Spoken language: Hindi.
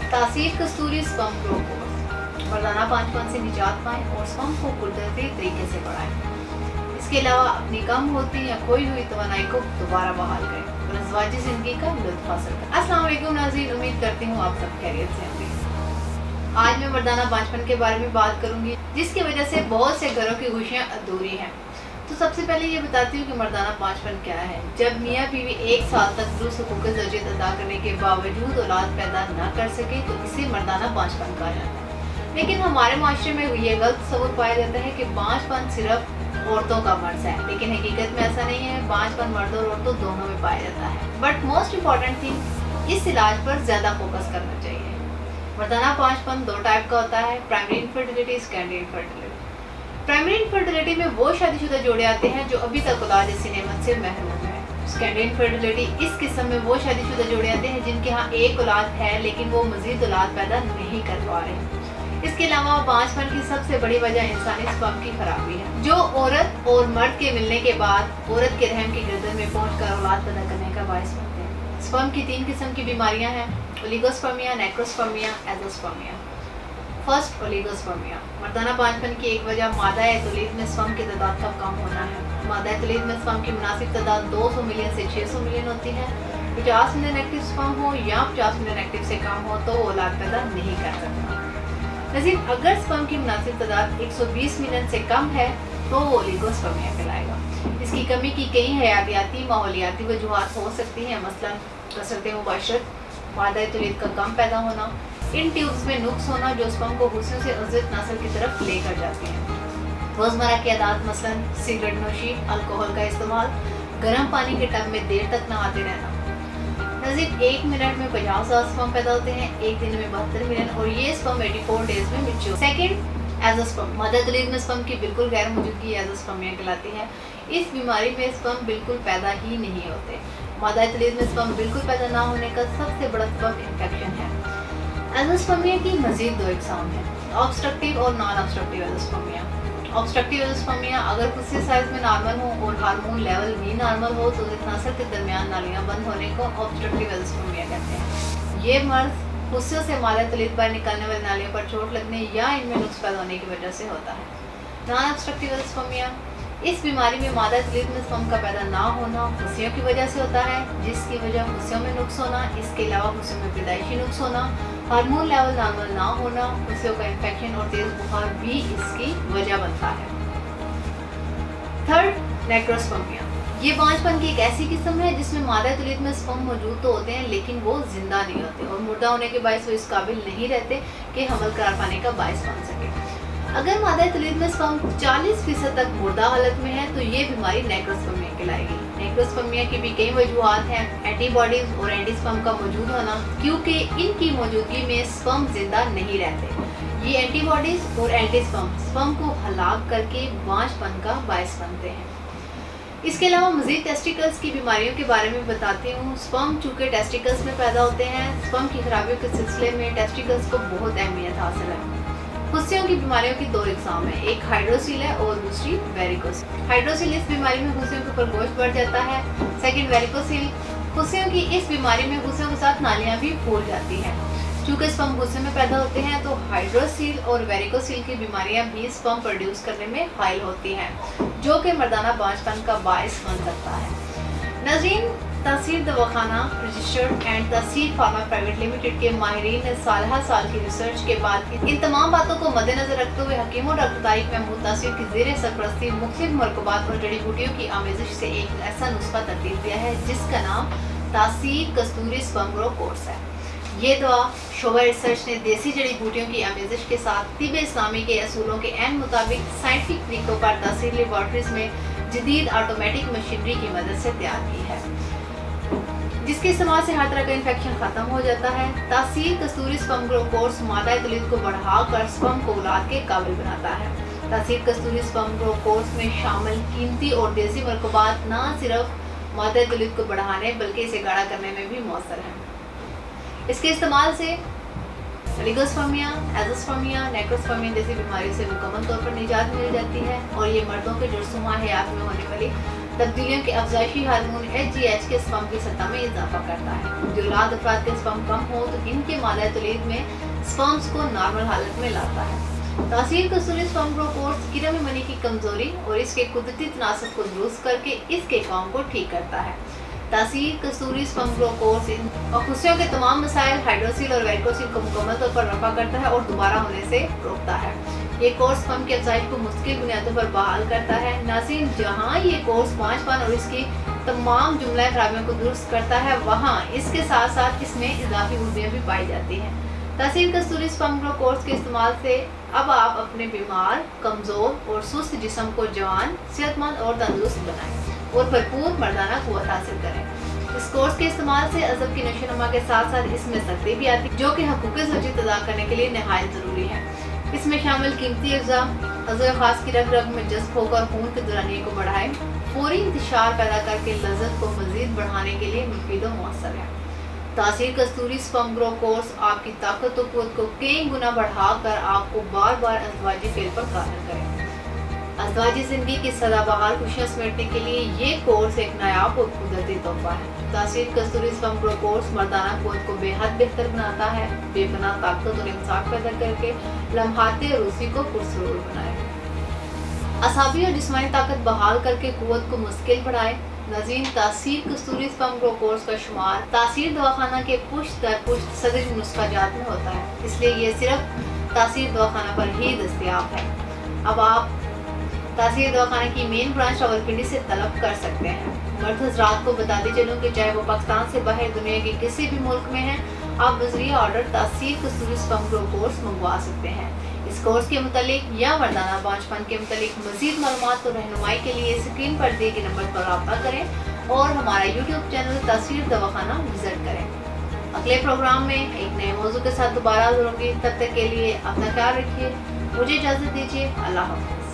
तासीर कस्तूरी स्पर्म ग्रो कोर्स, मर्दाना पांचपन से निजात पाएं और स्पर्म को कुदरती तरीके से बढ़ाएं। इसके अलावा अपनी कम होती या खोई हुई तवानाई को दोबारा बहाल करें और अज़वाजी ज़िंदगी का लुत्फ़ हासिल करें। अस्सलाम वालेकुम नाज़रीन, उम्मीद करती हूँ आप सब खैरियत से होंगे। आज मैं मर्दाना पांचपन के बारे में बात करूंगी, जिसकी वजह से बहुत से घरों की खुशियाँ अधूरी हैं। तो सबसे पहले ये बताती हूँ कि मर्दाना पांचपन क्या है। जब मियाँ बीवी 1 साल तक दुरुस्त हुकूक़ ज़ौजियत अदा करने के बावजूद औलाद पैदा न कर सके तो इसे मर्दाना पांचपन कहा जाता है। लेकिन हमारे माशरे में ये गलत तस्वुर पाया जाता है कि पांचपन सिर्फ औरतों का मर्ज है, लेकिन हकीकत में ऐसा नहीं है। पांचपन मर्द और औरतों दोनों में पाया जाता है। बट मोस्ट इम्पॉर्टेंट थिंग, इस इलाज पर ज़्यादा फोकस करना चाहिए। मर्दाना पांचपन 2 टाइप का होता है, primary infertility, secondary infertility. Primary infertility में वो शादीशुदा जोड़े आते हैं जो अभी तक औलाद जैसी नेमत से महरूम है। सेकेंडरी इनफर्टिलिटी, इस किस्म में वो शादीशुदा जोड़े आते हैं जिनके यहाँ एक औलाद है लेकिन वो मजीद औलाद पैदा नहीं कर पा रहे। इसके अलावा पांचपन की सबसे बड़ी वजह इंसानी स्पर्म की खराबी है, जो औरत और मर्द के मिलने के बाद औरत के रहम की गर्दन में पहुंचकर औलाद पैदा करने का बायस बनते हैं। स्पर्म की 3 किस्म की बीमारियां हैं, oligospermia, necrospermia, azoospermia. First, oligospermia. मर्दाना पांचपन की एक वजह मादा तौलीद में स्पर्म की तादाद का कम होना है। मादा तौलीद में स्पर्म की मुनासिब तादाद 200 मिलियन से 600 मिलियन होती है। 50 मिलियन एक्टिव स्पर्म हो या 50 मिलियन एक्टिव से कम हो तो औलाद पैदा नहीं कर सकता। लेकिन अगर स्पर्म की मुनासिब तादाद 120 मिलियन से कम है तो वो ओलिगोस्पर्मिया कहलाएगा। इसकी कमी की कई हयातियाती माहौलियाती वजूहात हो सकती हैं, मसलन कसरत मुबाशरत, मादा तौलीद का कम पैदा होना, इन ट्यूब्स में नुक्स होना जो स्पर्म को हुस्न से उज़्ज़त नस्ल की तरफ लेकर जाती हैं। रोज़मर्रा की आदत मसलन सिगरेट नोशी, अल्कोहल का इस्तेमाल, गर्म पानी के टब में देर तक नहाते रहना। नज़ीर 1 मिनट में 50,000 स्पर्म पैदा होते हैं, एक दिन में 72 मिलियन, और ये स्पर्म 84 डेज में मैच्योर। Second, azoosperm. मादा तौलीद में स्पर्म की बिल्कुल गैर मौजूदगी एज़ोस्पर्मिया कहलाती है। इस बीमारी में स्पर्म बिल्कुल पैदा ही नहीं होते। मादा तौलीद में स्पर्म बिल्कुल पैदा ना होने का सबसे बड़ा सबब इन्फेक्शन है। एज़ोस्पर्मिया की मजीद 2 इकसाम हैं, ऑब्स्ट्रक्टिव और non obstructive azoospermia. Obstructive azoospermia अगर खुस्से साइज में नॉर्मल हो और हार्मोन लेवल भी नॉर्मल हो तो नस्ल के दरमियान नालियाँ बंद होने को ऑब्स्ट्रक्टिव एज़ोस्पर्मिया कहते हैं। ये मर्ज खुस्से से मादा तौलीद पर निकलने वाली नालियों पर चोट लगने या इनमें नुक्स पैदा होने की वजह से होता है। नॉन ऑब्स्ट्रक्टिव एज़ोस्पर्मिया, इस बीमारी में मादा तौलीद में स्पर्म का पैदा ना होना हुस्सियों की वजह से होता है, जिसकी वजह हुस्सियों में नुक्स होना। इसके अलावा हुस्सियों में पैदाइशी नुक्स होना, हार्मोन लेवल नॉर्मल ना होना, हुस्सियों का इन्फेक्शन और तेज बुखार भी इसकी वजह बनता है। Third, necrospermia. ये पांचपन की एक ऐसी किस्म है जिसमें मादा तौलीद में स्पर्म मौजूद तो होते हैं लेकिन वो जिंदा नहीं होते और मुर्दा होने के बायस वो इस काबिल नहीं रहते कि हमल करार पाने का बायस बन सके। अगर मादा तौलीद में स्पर्म 40% तक मुर्दा हालत में है तो ये बीमारी नेक्रोस्पर्मिया कहलाएगी। नेक्रोस्पर्मिया की भी कई वजूहात हैं, एंटीबॉडीज और एंटीस्पर्म का मौजूद होना, क्योंकि इनकी मौजूदगी में स्पर्म जिंदा नहीं रहते। ये एंटीबॉडीज और एंटीस्पर्म स्पर्म को हलाक करके पांचपन का बायस बनते हैं। इसके अलावा मजीद टेस्टिकल्स की बीमारियों के बारे में बताती हूँ। स्पर्म चूँकि टेस्टिकल्स में पैदा होते हैं, स्पर्म की खराबियों के सिलसिले में टेस्टिकल्स को बहुत अहमियत हासिल है। हुस्सियों की बीमारियों की 2 इकसाम है, एक हाइड्रोसील है और दूसरी वेरिकोसील। हाइड्रोसील इस बीमारी में हुस्सियों के ऊपर गोश्त बढ़ जाता है। सेकंड, वेरिकोसील, हुस्सियों की इस बीमारी में हुस्सियों के साथ नालियाँ भी फूल जाती हैं। चूँकि स्पर्म हुस्से में पैदा होते हैं तो हाइड्रोसील और वेरिकोसील की बीमारियाँ भी स्पर्म प्रोड्यूस करने में हाइल होती हैं, जो कि मर्दाना पांचपन का बायस बन सकता है। नाज़रीन, तासीर दवाखाना registered and Taseer pharma private limited के माहिरीन ने साल की रिसर्च के बाद इन तमाम बातों को मद्देनजर रखते हुए हकीम और डॉक्टर तारिक महमूद तासीर की ज़ेर सरपरस्ती मुख्तलिफ मरकबात और जड़ी बूटियों की आमेजिश से एक ऐसा नुस्खा तरतीब दिया है जिसका नाम तासीर कस्तूरी स्पर्म ग्रो कोर्स है। ये दवा शोबा रिसर्च ने देसी जड़ी बूटियों की आमेजिश के साथ तिब इस्लामी के असूलों के एन मुताबिक साइंटिफिक तरीकों पर तासीर लेबॉर्ट्रीज में जदीद ऑटोमेटिक मशीनरी की मदद से तैयार की है, जिसके इस्तेमाल से हर तरह का इन्फेक्शन खत्म हो जाता है। Taseer Kasturi sperm grow course मादा तौलीद को बढ़ाकर स्पर्म को औलाद के काबिल बनाता है। Taseer Kasturi sperm grow course में शामिल कीमती और देसी मरकबात न सिर्फ मादा तौलीद को बढ़ाने बल्कि इसे गाढ़ा करने में भी मौसर हैं। इसके इस्तेमाल से ओलिगोस्पर्मिया, एज़ोस्पर्मिया, नेक्रोस्पर्मिया जैसी बीमारियों से मुकम्मल तौर पर निजात मिल जाती है और ये मर्दों के जुर्सुमा हयात में होने वाली तब्दीलियों के अफजाइशी हार्मोन HGH के स्पर्म की सतह में इजाफा करता है। जो औलाद अफराद के स्पर्म कम हो तो इनके मादा तौलीद में स्पर्म्स को नॉर्मल हालत में लाता है। Taseer Kasturi sperm growth course किरम मनी की कमजोरी और इसके कुदरती तनासब को दुरुस्त करके इसके काम को ठीक करता है। Taseer Kasturi sperm growth course इन खुशियों के तमाम मसाइल हाइड्रोसिल और वेरिकोसिल को मुकम्मल तौर पर रफा करता है और दोबारा होने से रोकता है। ये कोर्स स्पर्म की अफजाइश को मुश्किल बुनियादों पर बहाल करता है। नाज़रीन, जहाँ ये कोर्स 5 पान और इसकी तमाम जुमला खराबियों को दुरुस्त करता है, वहाँ इसके साथ साथ इसमें इजाफी खूबियाँ भी पाई जाती हैं। तासीर कसूरी स्पर्म ग्रोथ कोर्स के इस्तेमाल से अब आप अपने बीमार, कमज़ोर और सुस्त जिस्म को जवान, सेहतमंद और तंदुरुस्त बनाएं और भरपूर मर्दाना क़ुव्वत हासिल करें। इस कोर्स के इस्तेमाल से अज़ब की नशोनुमा के साथ साथ इसमें सख्ती भी आती है, जो कि हकूक़ ज़ौजियत अदा करने के लिए नहायत ज़रूरी है। इसमें शामिल कीमती अज़ा अज़ा ख़ास की रग रग में जज्ब होकर खून के दौरानिए को बढ़ाए, फौरी इंतशार पैदा करके लज़्ज़त को मज़ीद बढ़ाने के लिए मुफीद और मौसर है। Taseer Kasturi sperm growth course आपकी ताकत और क़ुव्वत को कई गुना बढ़ाकर आपको बार बार अज़वाजी फेल पर काबिल करें। अज़वाजी ज़िंदगी की सदाबहार खुशियाँ समेटने के लिए ये कोर्स एक नायाब और कुदरती तोहफा है। Taseer Kasturi sperm growth course मर्दाना क़ुव्वत को बेहद बेहतर बनाता है, बेपनाह ताकत और इंसाफ पैदा करके लम्हाते रूसी को पुरसरूर बनाए, असाबी और जिस्मानी ताकत बहाल करके क़ुव्वत को मुश्किल बढ़ाए। नाज़रीन, तासीर कस्तूरी स्पर्म ग्रोथ कोर्स का शुमार तासीर दवाखाना के पुश्त दर पुश्त सदर नुस्खा जात में होता है, इसलिए ये सिर्फ तासीर दवाखाना पर ही दस्तयाब है। अब आप तासीर दवाखाना की मेन ब्रांच रावलपिंडी से तलब कर सकते हैं। मर्द हज़रात को बताते चलूँ कि चाहे वो पाकिस्तान से बाहर दुनिया के किसी भी मुल्क में हैं, आप बज़रिया ऑर्डर तासीर कस्तूरी स्पर्म ग्रोथ कोर्स मंगवा सकते हैं। इस कोर्स के मुतालिक या मर्दाना बांझपन के मुतालिक मज़ीद मालूमात और रहनुमाई के लिए स्क्रीन पर दिए गए नंबर पर रब्ता करें और हमारा यूट्यूब चैनल तासीर दवाखाना विजिट करें। अगले प्रोग्राम में एक नए मौजू के साथ दोबारा हाज़िर होंगे। तब तक के लिए अपना ख्याल रखिए। मुझे इजाज़त दीजिए। अल्लाह हाफ़िज़।